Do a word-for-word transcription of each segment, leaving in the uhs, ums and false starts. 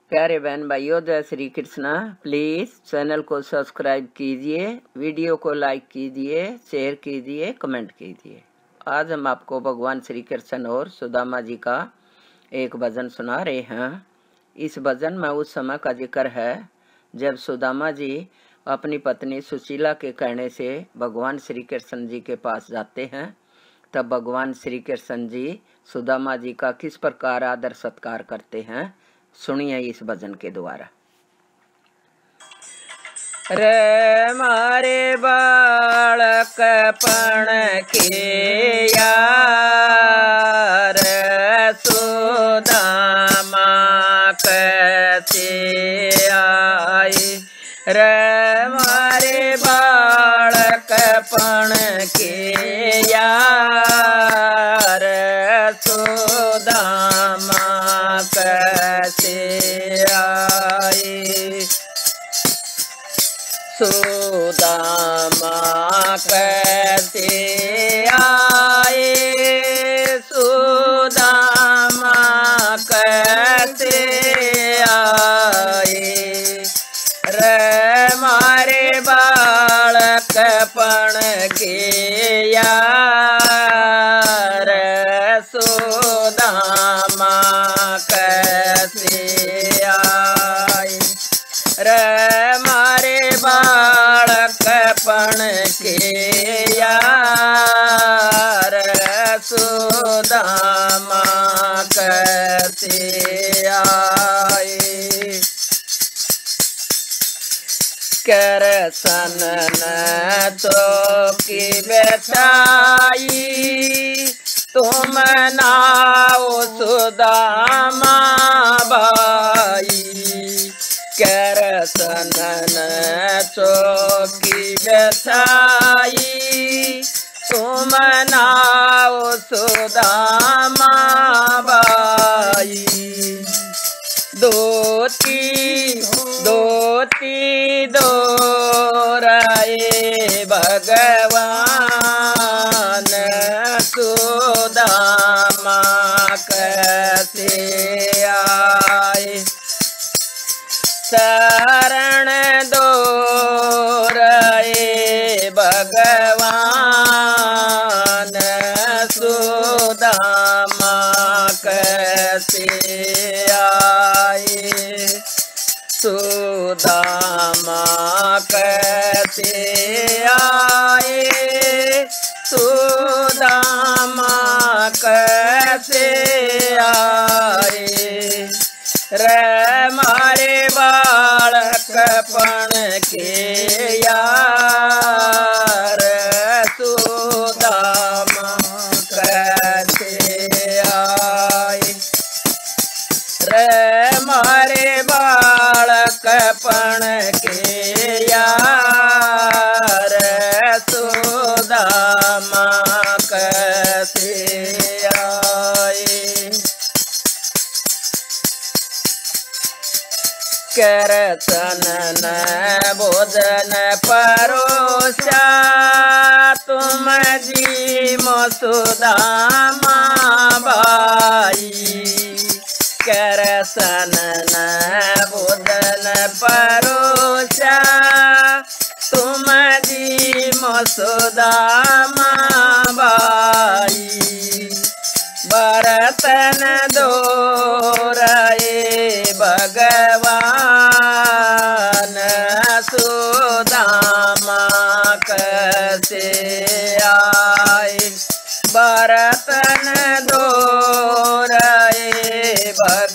प्यारे बहन भाइयों, जय श्री कृष्णा। प्लीज़ चैनल को सब्सक्राइब कीजिए, वीडियो को लाइक कीजिए, शेयर कीजिए, कमेंट कीजिए। आज हम आपको भगवान श्री कृष्ण और सुदामा जी का एक भजन सुना रहे हैं। इस भजन में उस समय का जिक्र है जब सुदामा जी अपनी पत्नी सुशीला के कहने से भगवान श्री कृष्ण जी के पास जाते हैं। तब भगवान श्री कृष्ण जी सुदामा जी का किस प्रकार आदर सत्कार करते हैं, सुनिए इस भजन के द्वारा। रे मारे बालकपण के यार सुदामा कैसे आए। रे मारे बालकपण के यार सुदामा कैसे आए। सुदामा कैसे आए, सुदामा कैसे आए। रे मारे बालकपण के यार सुदामा कैसे आए। रे मारे बालकपण के यार सुदामा कैसे आए। कृष्ण ने चौकी बैठाई, तुम नाओ सुदामा बाई। कृष्ण ने चौकी बैठाई, तुम नाओ सुदामा बाई। दोती दोती दो राये भगवान सुदामा कैसे आए। शरण दो राये भगवान सुदामा कैसे आए। सुदामा कैसे आए, सुदामा कैसे आए। रे मारे बालकपण के यार सुदामा कैसे आए। रे मारे बालकपण के यार सुदामा कैसे आए। कृष्ण ने भोजन परोसा, तुम जी सुदामा बाई। कृष्ण ने भोजन परोसा, तुम जी सुदामा बाई। बरतन दो राये भगवान सुदामा कैसे आए। बरतन दो राये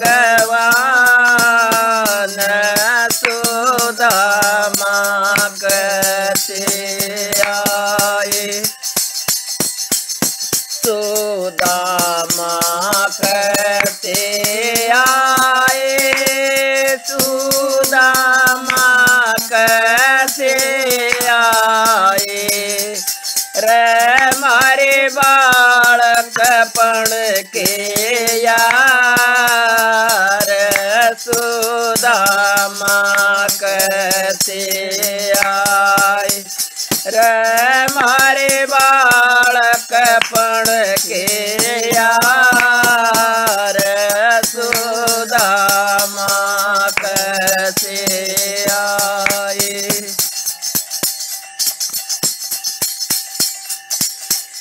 भगवान सुदामा कैसे आए। सुदामा कैसे आए, सुदामा कैसे आए। रे मारे बालकपण के यार सुदामा कैसे आए। रे मारे बालकपण के यार सुदामा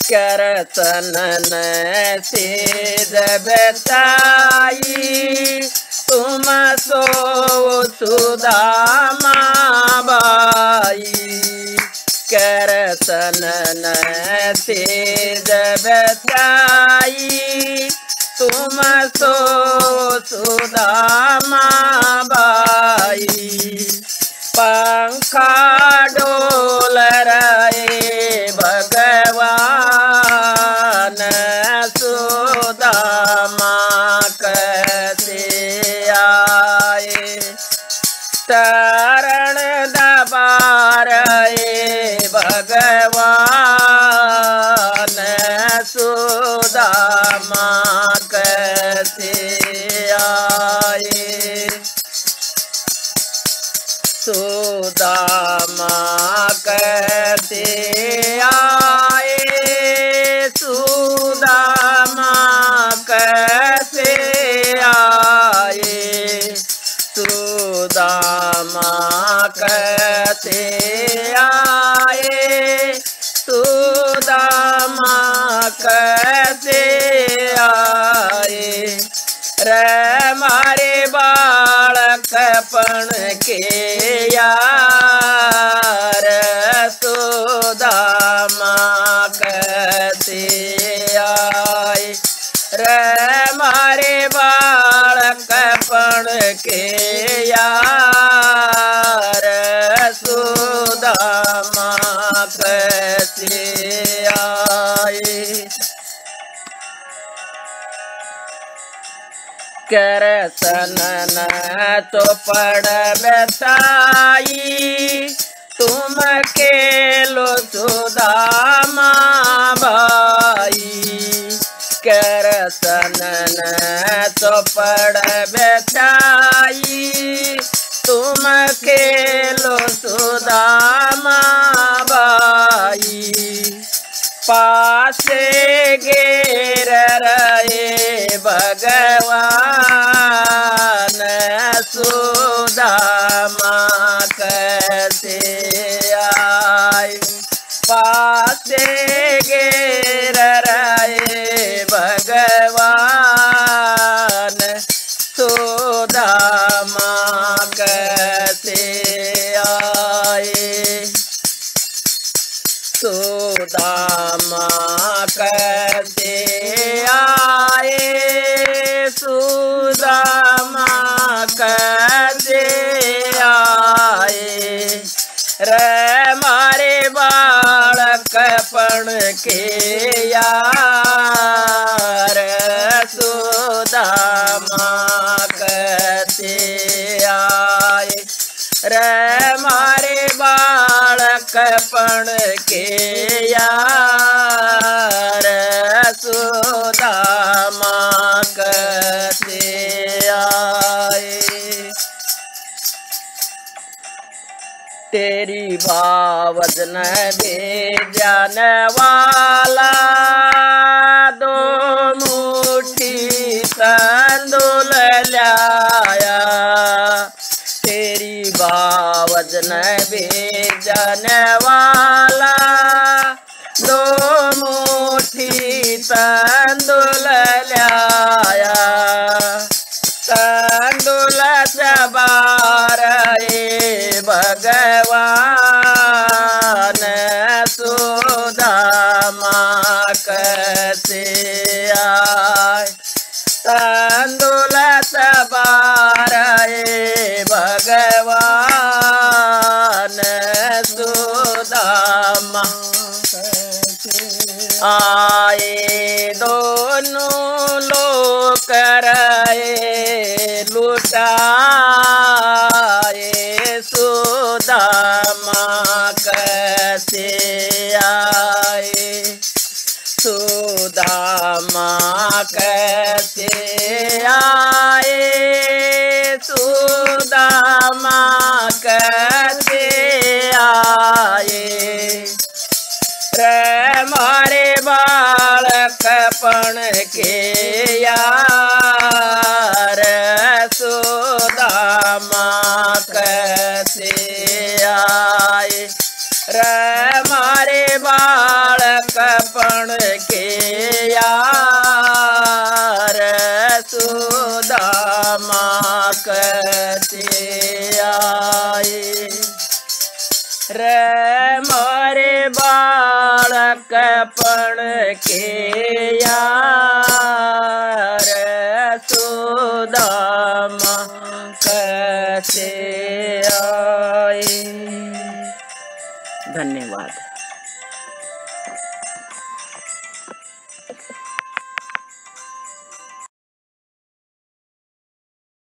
कर सनन सेज बताई तुम सो सुदामा बाई कर सनन सेज बताई तुम सो सुदामा बाई पंखा डोल रहे भगवान सुदामा कैसे आए चरण दबा रहे भगवान सुदामा कैसे आए सुदामा कैसे आए सुदामा कैसे आए सुदामा कैसे आए सुदामा कैसे आए रे मारे बालकपन के यार सुदामा कैसे आए रे मारे बालकपन के यार सुदामा कैसे आए कर सनन तो पड़ बताई तुम के लो सुदामा बाई कर सनन तो पड़ बताई तुम के लो सुदामा बाई पासे घेर रहे भगवान सुदामा कैसे आए पासे घेर रहे भगवान सुदामा कैसे आए सुदामा कैसे आए सुदामा कैसे आए रे मारे बालकपन के यार सुदामा कैसे आए रे मारे बालकपन के यार सुदामा कैसे आए तेरी बावजन भेजन वाला दो मुट्ठी तंदुल लाया तेरी बावजन भेजन वाला दो मुट्ठी तंदुल लाया तंदुल चबा रहे भगवान सुदामा कैसे आए तंदुल चबा रहे भगवान सुदामा आए दोनों लोग रहे लुटाए सुदामा कैसे आए सुदामा कैसे आए सुदामा कैसे आए रे मारे बालकपन के यार सुदामा कैसे आए रे मारे बालकपन पण के यार सुदामा कते आए रे मोरे बालक पण के यार सुदामा कते आए। धन्यवाद।